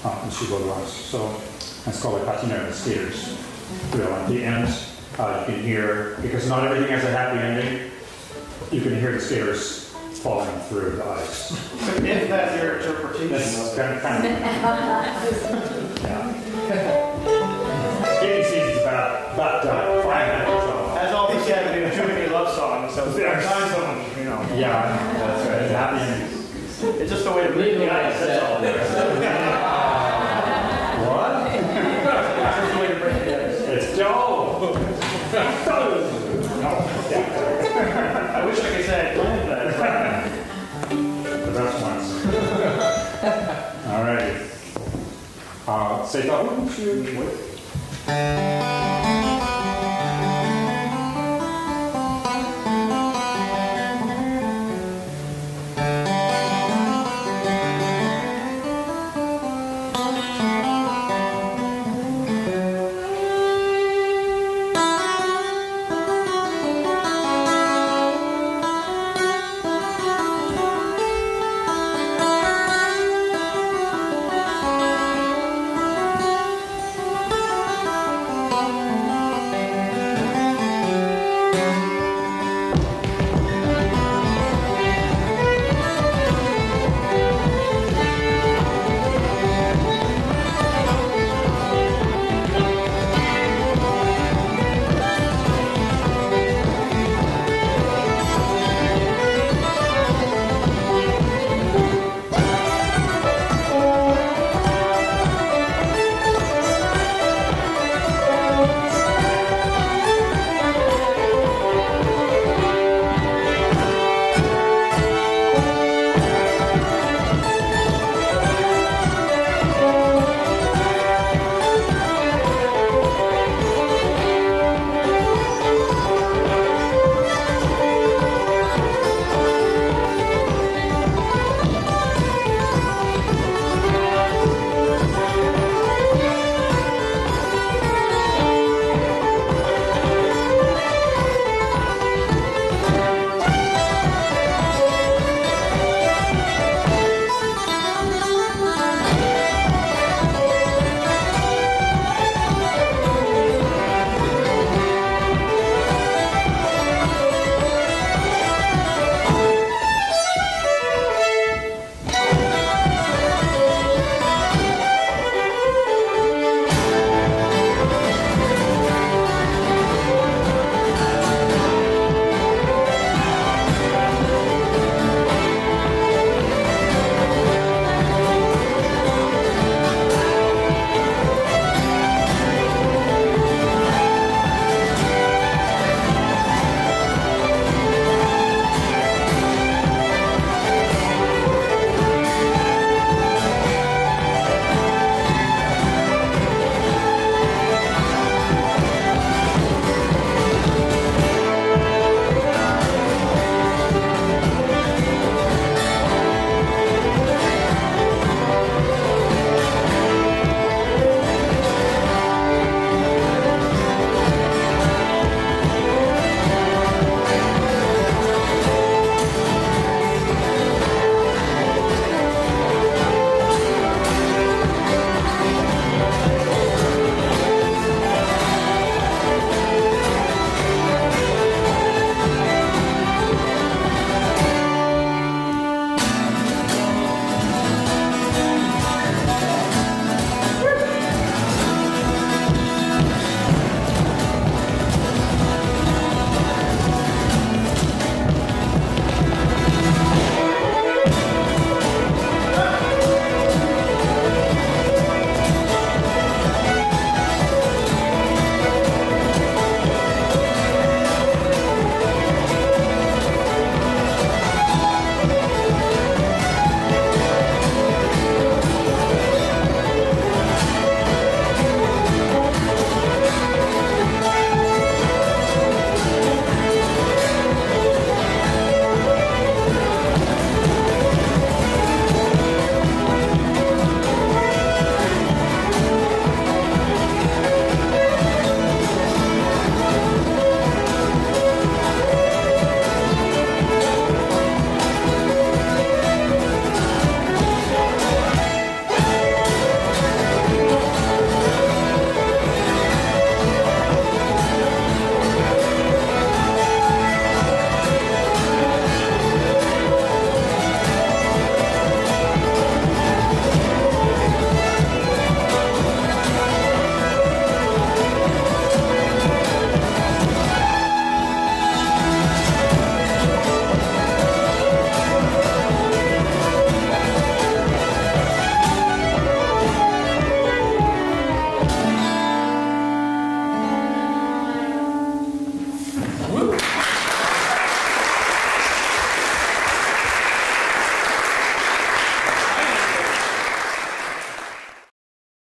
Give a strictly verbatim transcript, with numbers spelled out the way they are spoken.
uh, in Louis Beaudoin. So it's called a patineurs, skaters. You know, at the end, uh, you can hear, because not everything has a happy ending, you can hear the skaters falling through the ice. If that's your interpretation. That's kind of, kind of yeah. Skating season's about, about uh, five minutes. So. As all these guys do, too many love songs, so there are time zones, you know. Yeah, that's right. It's happy ending. It's just a way to breathe the ice, that's all. What? It's just a way to break the ice. It's Joe! I wish I could say I planned that. The best ones. All right. Uh, say the wait.